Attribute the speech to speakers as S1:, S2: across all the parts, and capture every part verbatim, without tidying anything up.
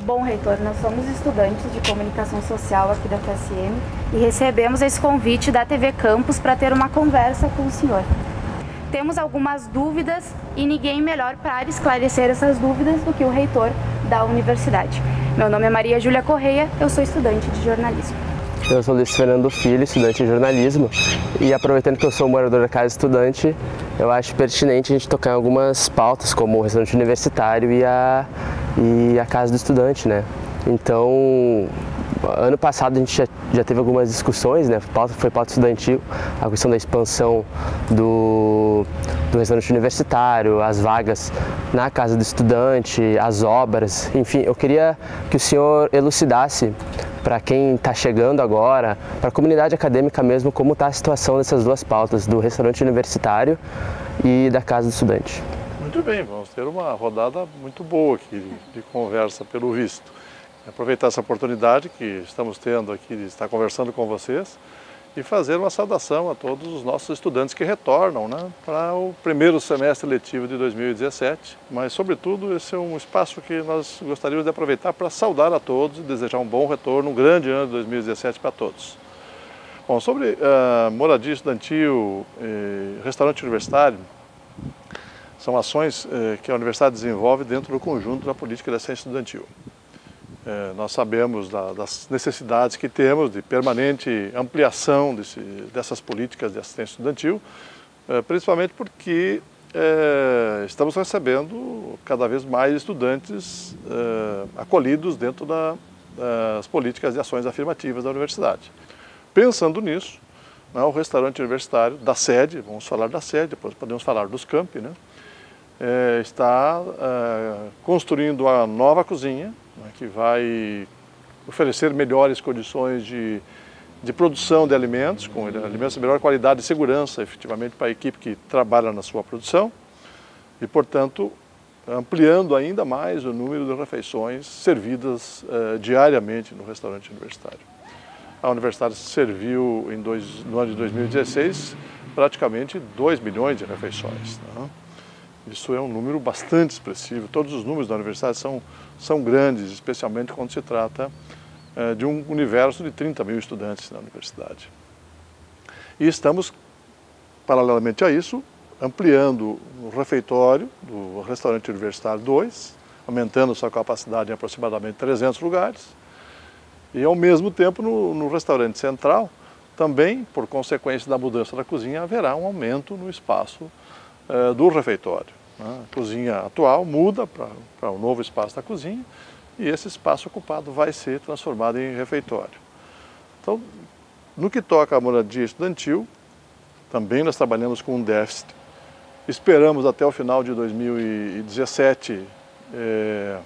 S1: Bom, reitor, nós somos estudantes de comunicação social aqui da F S M e recebemos esse convite da T V Campus para ter uma conversa com o senhor. Temos algumas dúvidas e ninguém melhor para esclarecer essas dúvidas do que o reitor da universidade. Meu nome é Maria Júlia Correia, eu sou estudante de jornalismo.
S2: Eu sou Luiz Fernando Filho, estudante de jornalismo, e aproveitando que eu sou morador da casa estudante, eu acho pertinente a gente tocar em algumas pautas, como o restaurante universitário e a, e a casa do estudante, né? Então, ano passado a gente já, já teve algumas discussões, né? Pauta, foi pauta estudantil, a questão da expansão do, do restaurante universitário, as vagas na casa do estudante, as obras, enfim, eu queria que o senhor elucidasse para quem está chegando agora, para a comunidade acadêmica mesmo, como está a situação dessas duas pautas, do restaurante universitário e da casa do estudante.
S3: Muito bem, vamos ter uma rodada muito boa aqui de, de conversa, pelo visto. Aproveitar essa oportunidade que estamos tendo aqui de estar conversando com vocês e fazer uma saudação a todos os nossos estudantes que retornam, né, para o primeiro semestre letivo de dois mil e dezessete, mas sobretudo esse é um espaço que nós gostaríamos de aproveitar para saudar a todos e desejar um bom retorno, um grande ano de dois mil e dezessete para todos. Bom, sobre uh, moradia estudantil e restaurante universitário, são ações uh, que a universidade desenvolve dentro do conjunto da política de assistência estudantil. É, nós sabemos da, das necessidades que temos de permanente ampliação desse, dessas políticas de assistência estudantil, é, principalmente porque é, estamos recebendo cada vez mais estudantes é, acolhidos dentro da, das políticas de ações afirmativas da universidade. Pensando nisso, né, o restaurante universitário da sede, vamos falar da sede, depois podemos falar dos campi, né, é, está é, construindo uma nova cozinha, que vai oferecer melhores condições de, de produção de alimentos, com alimentos de melhor qualidade e segurança, efetivamente, para a equipe que trabalha na sua produção e, portanto, ampliando ainda mais o número de refeições servidas eh, diariamente no restaurante universitário. A universidade serviu, em dois, no ano de dois mil e dezesseis, praticamente dois milhões de refeições, né? Isso é um número bastante expressivo. Todos os números da universidade são, são grandes, especialmente quando se trata eh, de um universo de trinta mil estudantes na universidade. E estamos, paralelamente a isso, ampliando o refeitório do restaurante universitário dois, aumentando sua capacidade em aproximadamente trezentos lugares. E, ao mesmo tempo, no, no restaurante central, também, por consequência da mudança da cozinha, haverá um aumento no espaço eh, do refeitório. A cozinha atual muda para o um novo espaço da cozinha e esse espaço ocupado vai ser transformado em refeitório. Então, no que toca à moradia estudantil, também nós trabalhamos com um déficit. Esperamos até o final de dois mil e dezessete é,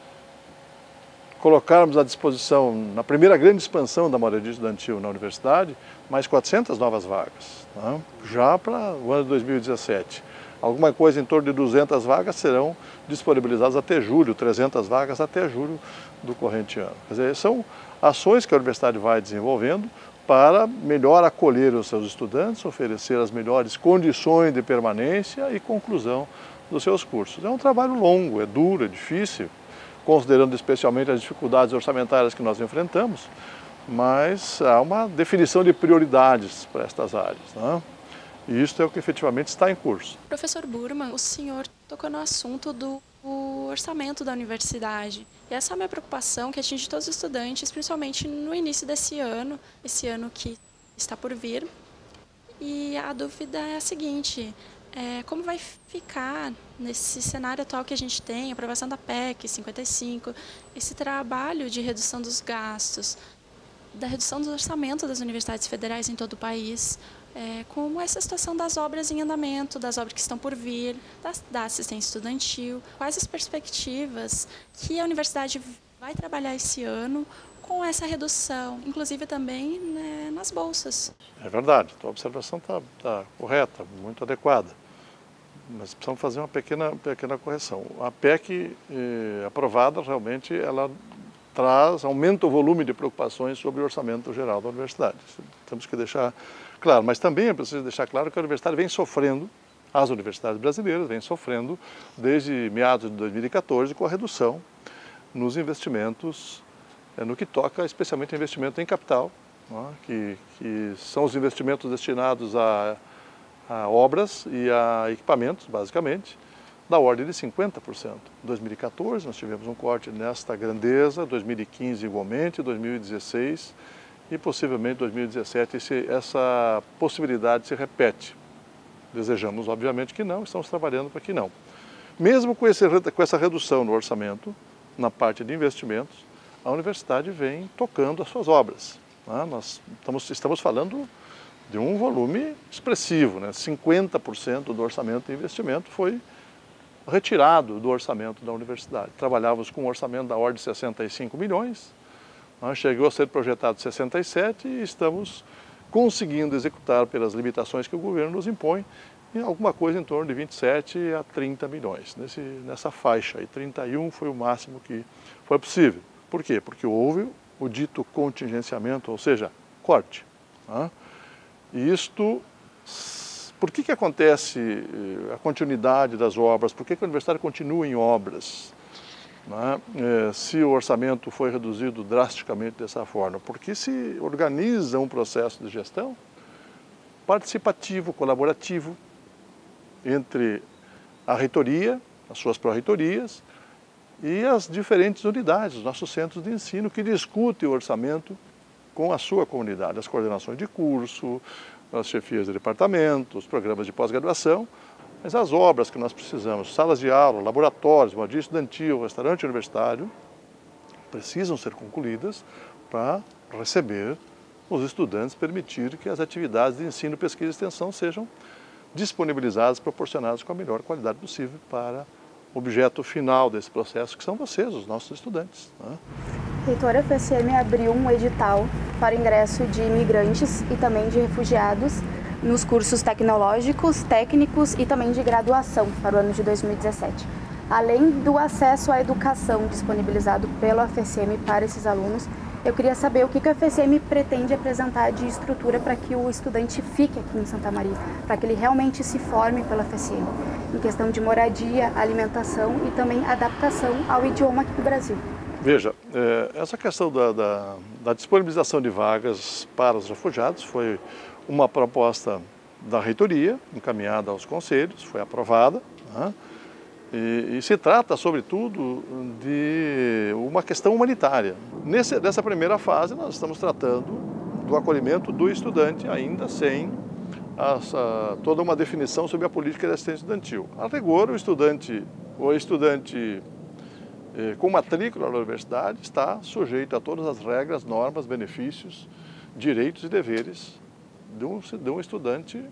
S3: colocarmos à disposição, na primeira grande expansão da moradia estudantil na universidade, mais quatrocentas novas vagas, né, já para o ano de dois mil e dezessete. Alguma coisa em torno de duzentas vagas serão disponibilizadas até julho, trezentas vagas até julho do corrente ano. Quer dizer, são ações que a universidade vai desenvolvendo para melhor acolher os seus estudantes, oferecer as melhores condições de permanência e conclusão dos seus cursos. É um trabalho longo, é duro, é difícil, considerando especialmente as dificuldades orçamentárias que nós enfrentamos, mas há uma definição de prioridades para estas áreas, né? E isso é o que efetivamente está em curso.
S4: Professor Burman, o senhor tocou no assunto do orçamento da universidade. E essa é a minha preocupação, que atinge todos os estudantes, principalmente no início desse ano, esse ano que está por vir. E a dúvida é a seguinte, é, como vai ficar nesse cenário atual que a gente tem, aprovação da P E C cinquenta e cinco, esse trabalho de redução dos gastos, da redução do orçamento das universidades federais em todo o país, É, como essa situação das obras em andamento, das obras que estão por vir, da, da assistência estudantil, quais as perspectivas que a universidade vai trabalhar esse ano com essa redução, inclusive também, né, nas bolsas.
S3: É verdade, a tua observação está tá correta, muito adequada, mas precisamos fazer uma pequena, pequena correção. A P E C eh, aprovada, realmente, ela traz, aumenta o volume de preocupações sobre o orçamento geral da universidade. Temos que deixar claro, mas também é preciso deixar claro que a universidade vem sofrendo, as universidades brasileiras vêm sofrendo desde meados de dois mil e quatorze com a redução nos investimentos, é, no que toca especialmente a investimento em capital, né, que, que são os investimentos destinados a, a obras e a equipamentos, basicamente, da ordem de cinquenta por cento. Em dois mil e quatorze nós tivemos um corte nesta grandeza, dois mil e quinze igualmente, dois mil e dezesseis e possivelmente dois mil e dezessete esse, essa possibilidade se repete. Desejamos, obviamente, que não, estamos trabalhando para que não. Mesmo com, esse, com essa redução no orçamento, na parte de investimentos, a universidade vem tocando as suas obras. Né? Nós estamos, estamos falando de um volume expressivo, né? cinquenta por cento do orçamento de investimento foi retirado do orçamento da universidade. Trabalhávamos com um orçamento da ordem de sessenta e cinco milhões, né? Chegou a ser projetado sessenta e sete e estamos conseguindo executar pelas limitações que o governo nos impõe em alguma coisa em torno de vinte e sete a trinta milhões, nesse, nessa faixa aí, trinta e um foi o máximo que foi possível. Por quê? Porque houve o dito contingenciamento, ou seja, corte. Né? E isto, por que que acontece a continuidade das obras? Por que que a universidade continua em obras? Né? É, se o orçamento foi reduzido drasticamente dessa forma? Porque se organiza um processo de gestão participativo, colaborativo, entre a reitoria, as suas pró-reitorias e as diferentes unidades, os nossos centros de ensino, que discutem o orçamento com a sua comunidade, as coordenações de curso, as chefias de departamento, os programas de pós-graduação, mas as obras que nós precisamos, salas de aula, laboratórios, moradia estudantil, restaurante universitário, precisam ser concluídas para receber os estudantes, permitir que as atividades de ensino, pesquisa e extensão sejam disponibilizadas, proporcionadas com a melhor qualidade possível para o objeto final desse processo, que são vocês, os nossos estudantes. Né?
S1: Reitora, a F S M abriu um edital para ingresso de imigrantes e também de refugiados nos cursos tecnológicos, técnicos e também de graduação para o ano de dois mil e dezessete. Além do acesso à educação disponibilizado pela F S M para esses alunos, eu queria saber o que a F S M pretende apresentar de estrutura para que o estudante fique aqui em Santa Maria, para que ele realmente se forme pela F S M, em questão de moradia, alimentação e também adaptação ao idioma aqui do Brasil.
S3: Veja, essa questão da, da, da disponibilização de vagas para os refugiados foi uma proposta da reitoria, encaminhada aos conselhos, foi aprovada, né? E, e se trata, sobretudo, de uma questão humanitária. Nesse, nessa primeira fase, nós estamos tratando do acolhimento do estudante, ainda sem essa, toda uma definição sobre a política de assistência estudantil. A rigor, o estudante, o estudante eh, com matrícula na universidade está sujeito a todas as regras, normas, benefícios, direitos e deveres de um, de um estudante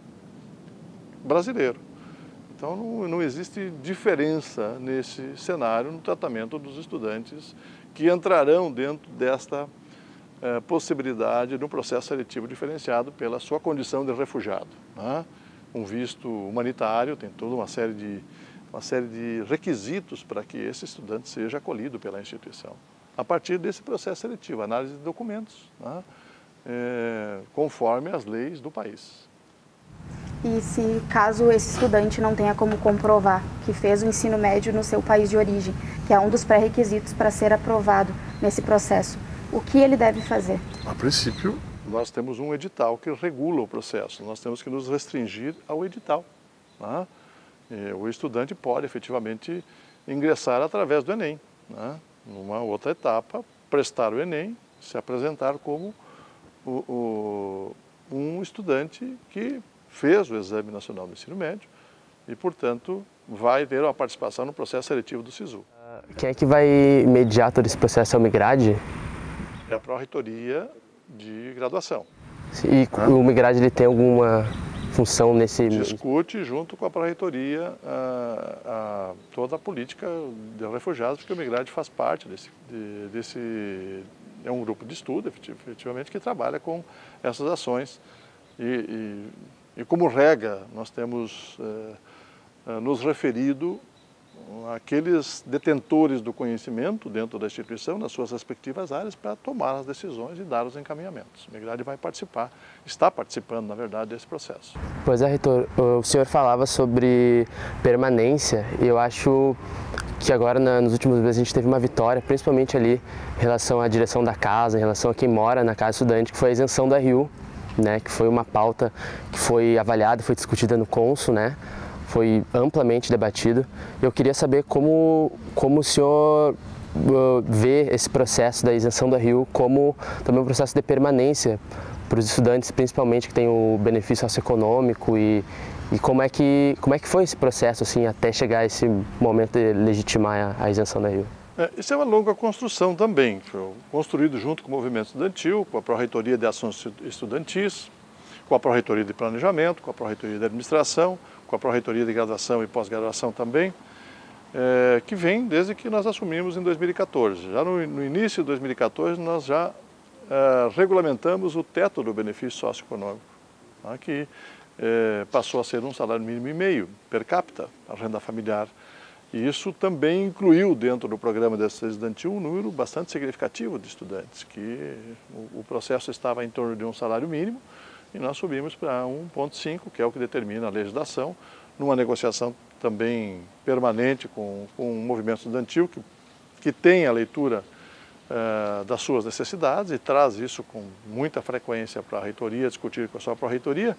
S3: brasileiro. Então, não, não existe diferença nesse cenário no tratamento dos estudantes que entrarão dentro desta eh, possibilidade de um processo seletivo diferenciado pela sua condição de refugiado. Né? Um visto humanitário tem toda uma série de, uma série de requisitos para que esse estudante seja acolhido pela instituição. A partir desse processo seletivo, análise de documentos, né? eh, conforme as leis do país.
S1: E se caso esse estudante não tenha como comprovar que fez o ensino médio no seu país de origem, que é um dos pré-requisitos para ser aprovado nesse processo, o que ele deve fazer?
S3: A princípio, nós temos um edital que regula o processo, nós temos que nos restringir ao edital. Né? E o estudante pode efetivamente ingressar através do Enem, né? Numa outra etapa, prestar o Enem, se apresentar como o, o, um estudante que fez o Exame Nacional do Ensino Médio e, portanto, vai ter uma participação no processo seletivo do SISU.
S2: Quem é que vai mediar todo esse processo? É o Migrade?
S3: É a pró-reitoria de graduação.
S2: E ah. o Migrade ele tem alguma função nesse...
S3: Discute junto com a pró-reitoria a, a, toda a política de refugiados, porque o Migrade faz parte desse, de, desse... É um grupo de estudo, efetivamente, que trabalha com essas ações. E, e, e como regra, nós temos eh, nos referido aqueles detentores do conhecimento dentro da instituição, nas suas respectivas áreas, para tomar as decisões e dar os encaminhamentos. A Migrade vai participar, está participando, na verdade, desse processo.
S2: Pois é, reitor, o senhor falava sobre permanência e eu acho que agora, nos últimos meses, a gente teve uma vitória, principalmente ali em relação à direção da casa, em relação a quem mora na casa estudante, que foi a isenção da R U, né, que foi uma pauta que foi avaliada, foi discutida no Consul, né, foi amplamente debatido. Eu queria saber como, como o senhor uh, vê esse processo da isenção da R U como também um processo de permanência para os estudantes, principalmente que tem o benefício socioeconômico e, e como é que como é que foi esse processo assim até chegar a esse momento de legitimar a, a isenção da R U?
S3: É, isso é uma longa construção também, foi construído junto com o movimento estudantil, com a Pró-Reitoria de Ações Estudantis, com a Pró-Reitoria de Planejamento, com a Pró-Reitoria de Administração, com a Pró-Reitoria de Graduação e Pós-Graduação também, é, que vem desde que nós assumimos em dois mil e quatorze. Já no, no início de dois mil e quatorze nós já é, regulamentamos o teto do benefício socioeconômico, tá, que é, passou a ser um salário mínimo e meio per capita, a renda familiar. E isso também incluiu dentro do programa de assistência estudantil um número bastante significativo de estudantes, que o, o processo estava em torno de um salário mínimo, e nós subimos para um vírgula cinco, que é o que determina a legislação, numa negociação também permanente com, com o movimento estudantil, que, que tem a leitura uh, das suas necessidades e traz isso com muita frequência para a reitoria, discutir com a sua pró-reitoria.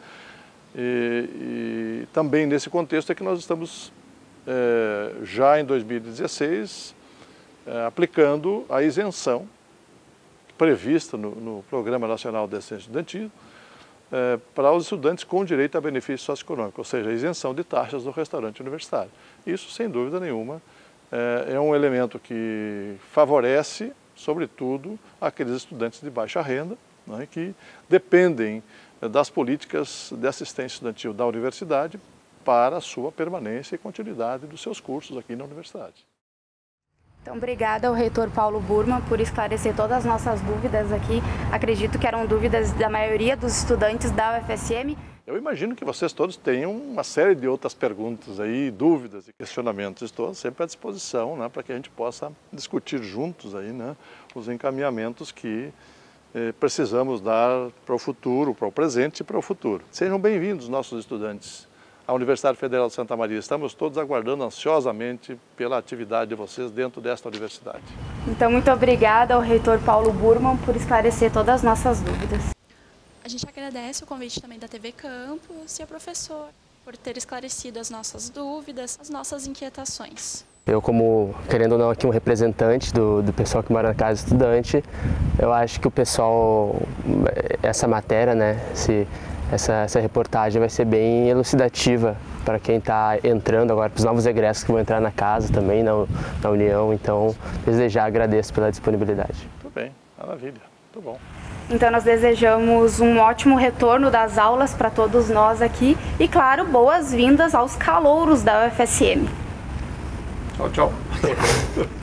S3: E, e também nesse contexto é que nós estamos, uh, já em dois mil e dezesseis, uh, aplicando a isenção prevista no, no Programa Nacional de Assistência Estudantil, É, para os estudantes com direito a benefício socioeconômico, ou seja, a isenção de taxas do restaurante universitário. Isso, sem dúvida nenhuma, é, é um elemento que favorece, sobretudo, aqueles estudantes de baixa renda, né, que dependem das políticas de assistência estudantil da universidade para a sua permanência e continuidade dos seus cursos aqui na universidade.
S1: Então, obrigada ao reitor Paulo Burman por esclarecer todas as nossas dúvidas aqui. Acredito que eram dúvidas da maioria dos estudantes da U F S M.
S3: Eu imagino que vocês todos tenham uma série de outras perguntas aí, dúvidas e questionamentos. Estou sempre à disposição, né, para que a gente possa discutir juntos aí, né, os encaminhamentos que eh, precisamos dar para o futuro, para o presente e para o futuro. Sejam bem-vindos, nossos estudantes. A Universidade Federal de Santa Maria. Estamos todos aguardando ansiosamente pela atividade de vocês dentro desta universidade.
S1: Então, muito obrigada ao reitor Paulo Burman por esclarecer todas as nossas dúvidas.
S4: A gente agradece o convite também da T V Campus e a professora por ter esclarecido as nossas dúvidas, as nossas inquietações.
S2: Eu, como, querendo ou não, aqui um representante do, do pessoal que mora na casa estudante, eu acho que o pessoal, essa matéria, né, se Essa, essa reportagem vai ser bem elucidativa para quem está entrando agora, para os novos egressos que vão entrar na casa também, na, na União. Então, desde já agradeço pela disponibilidade.
S3: Muito bem, maravilha, muito bom.
S1: Então, nós desejamos um ótimo retorno das aulas para todos nós aqui e, claro, boas-vindas aos calouros da U F S M.
S3: Tchau, tchau.